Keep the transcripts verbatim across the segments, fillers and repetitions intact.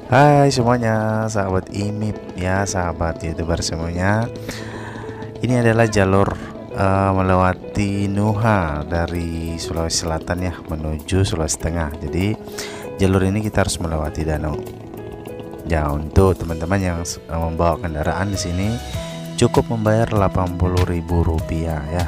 Hai semuanya, sahabat IMIP ya, sahabat YouTuber semuanya. Ini adalah jalur uh, melewati Nuha dari Sulawesi Selatan ya menuju Sulawesi Tengah. Jadi jalur ini kita harus melewati danau. Ya, untuk teman-teman yang uh, membawa kendaraan di sini cukup membayar delapan puluh ribu rupiah ya.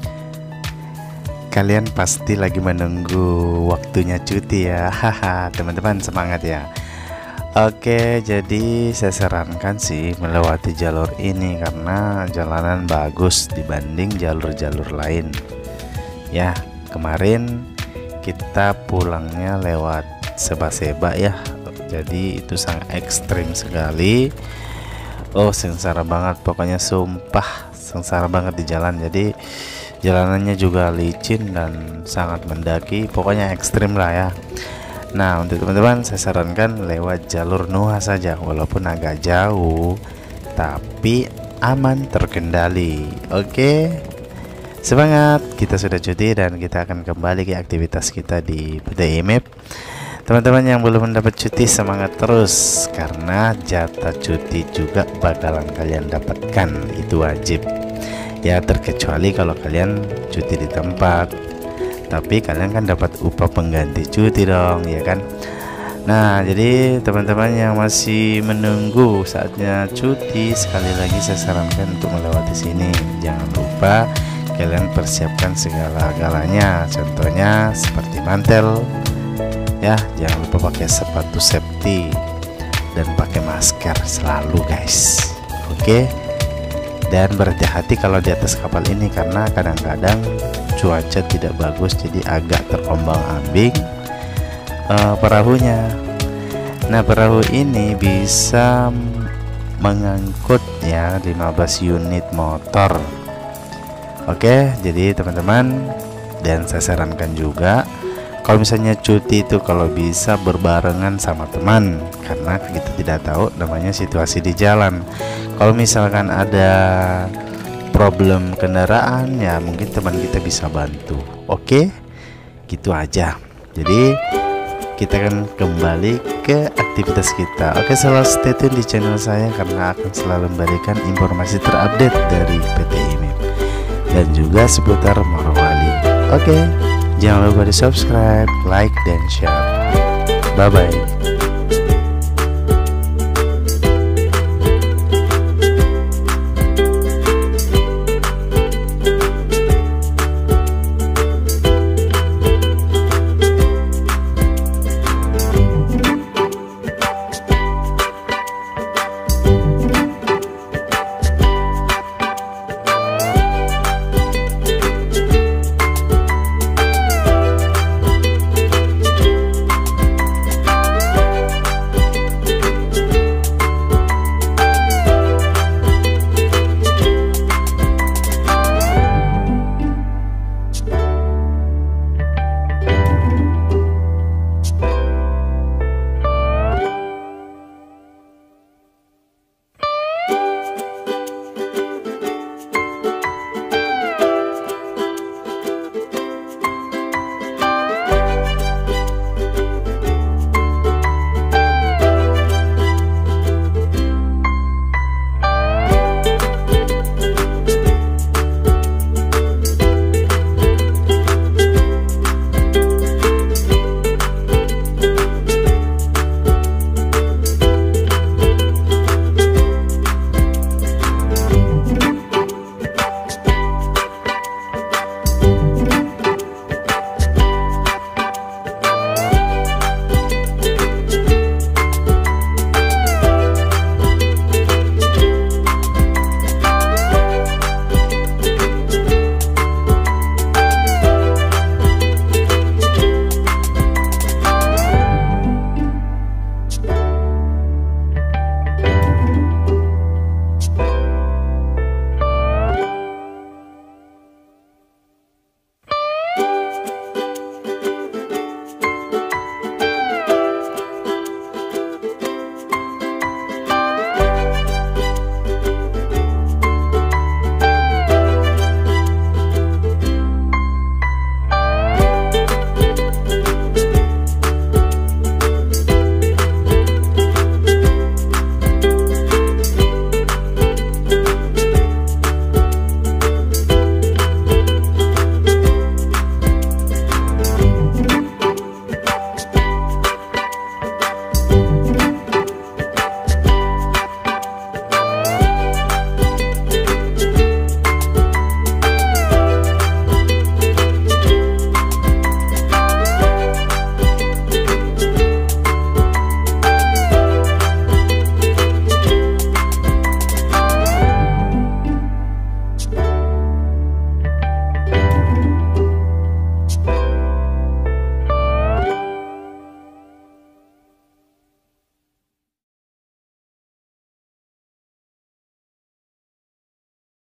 Kalian pasti lagi menunggu waktunya cuti ya. Haha, teman-teman semangat ya. Oke, jadi saya sarankan sih melewati jalur ini karena jalanan bagus dibanding jalur-jalur lain. Ya, kemarin kita pulangnya lewat Seba-Seba ya. Jadi itu sangat ekstrim sekali. Oh, sengsara banget, pokoknya sumpah sengsara banget di jalan. Jadi jalanannya juga licin dan sangat mendaki, pokoknya ekstrim lah ya. Nah, untuk teman-teman saya sarankan lewat jalur Nuha saja, walaupun agak jauh tapi aman, terkendali. Oke, semangat, kita sudah cuti dan kita akan kembali ke aktivitas kita di P T IMIP. Teman-teman yang belum mendapat cuti, semangat terus karena jatah cuti juga bakalan kalian dapatkan, itu wajib ya, terkecuali kalau kalian cuti di tempat, tapi kalian kan dapat upah pengganti cuti dong ya kan. Nah, jadi teman-teman yang masih menunggu saatnya cuti, sekali lagi saya sarankan untuk melewati sini. Jangan lupa kalian persiapkan segala-galanya, contohnya seperti mantel ya, jangan lupa pakai sepatu safety dan pakai masker selalu guys. Oke, dan berhati-hati kalau di atas kapal ini karena kadang-kadang cuaca tidak bagus, jadi agak terombang-ambing uh, perahunya. Nah, perahu ini bisa mengangkut ya lima belas unit motor. Oke, jadi teman-teman, dan saya sarankan juga kalau misalnya cuti itu kalau bisa berbarengan sama teman, karena kita tidak tahu namanya situasi di jalan. Kalau misalkan ada problem kendaraan ya mungkin teman kita bisa bantu. Oke, gitu aja. Jadi kita akan kembali ke aktivitas kita. Oke, selalu stay tune di channel saya karena akan selalu memberikan informasi terupdate dari P T IMIP dan juga seputar Morowali. Oke, jangan lupa di subscribe, like, dan share. Bye bye.